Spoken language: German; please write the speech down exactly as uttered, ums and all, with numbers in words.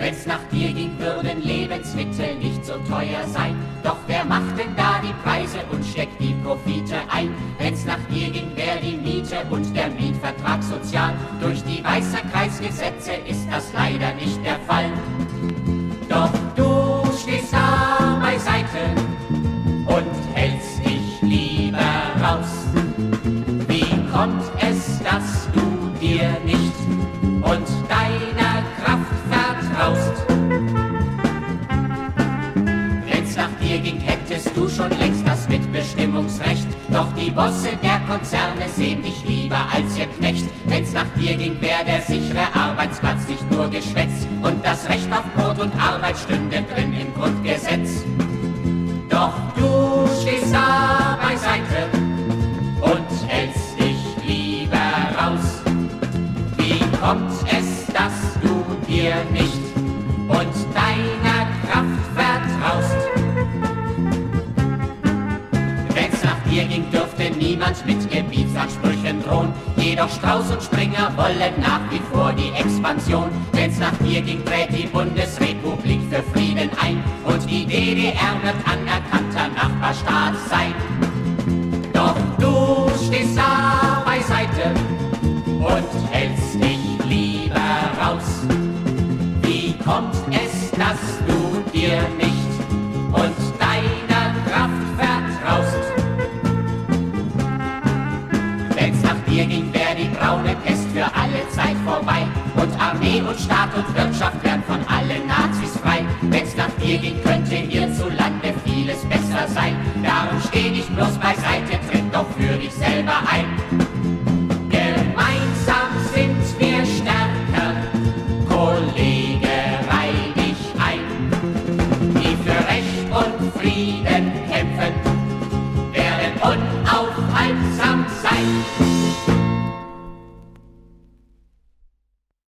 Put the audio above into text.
Wenn's nach dir ging, würden Lebensmittel nicht so teuer sein. Doch wer macht denn da die Preise und steckt die Profite ein? Wenn's nach dir ging, wär die Miete und der Mietvertrag sozial. Durch die Weißer-Kreis-Gesetze ist das leider nicht der Fall. Doch du stehst da beiseite und hältst dich lieber raus. Wie kommt es, dass du dir nicht und deiner Kraft vertraust? Wenn's nach dir ging, hättest du schon längst das Mitbestimmungsrecht. Doch die Bosse der Konzerne sehen dich lieber als ihr Knecht. Wenn's nach dir ging, wär der sichere Arbeitsplatz nicht nur Geschwätz. Und das Recht auf Brot und Arbeit stünde drin im Grundgesetz. Doch du stehst da beiseite und hältst dich lieber raus. Wie kommt es, dass du dir nicht und deiner Kraft vertraust? Wenn's nach dir ging, dürfte niemand mit Gebietsansprüchen drohen. Jedoch Strauß und Springer wollen nach wie vor die Expansion. Wenn's nach dir ging, trägt die Bundesrepublik für Frieden ein. Und die D D R wird anerkannter Nachbarstaat sein. Doch du stehst da beiseite und hältst dich lieber raus. Wie kommt es, dass du dir nicht und deiner Kraft vertraust? Wenn's nach dir ging, wär die braune Pest für alle Zeit vorbei. Und Armee und Staat und Wirtschaft wären von allen Nazis frei. Wenn's nach dir ging, könnte hierzulande vieles besser sein. Darum steh nicht bloß beiseite, tritt doch für dich selber ein. Gemeinsam sind wir stärker, Kollege, reih dich ein. Die für Recht und Frieden kämpfen, werden unaufhaltsam sein.